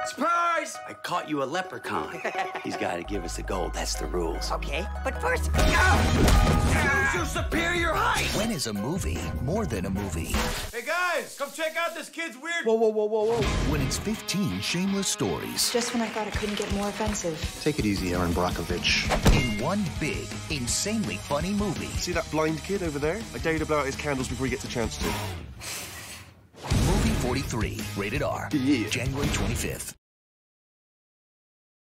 Surprise! I caught you a leprechaun. He's got to give us the gold. That's the rules. Okay, but first... Use your superior height! When is a movie more than a movie? Hey, guys, come check out this kid's weird... Whoa. When it's 15 shameless stories. Just when I thought it couldn't get more offensive. Take it easy, Aaron Brockovich. In one big, insanely funny movie. See that blind kid over there? I dare you to blow out his candles before he gets a chance to. Movie 43, rated R. Yeah. January 25th.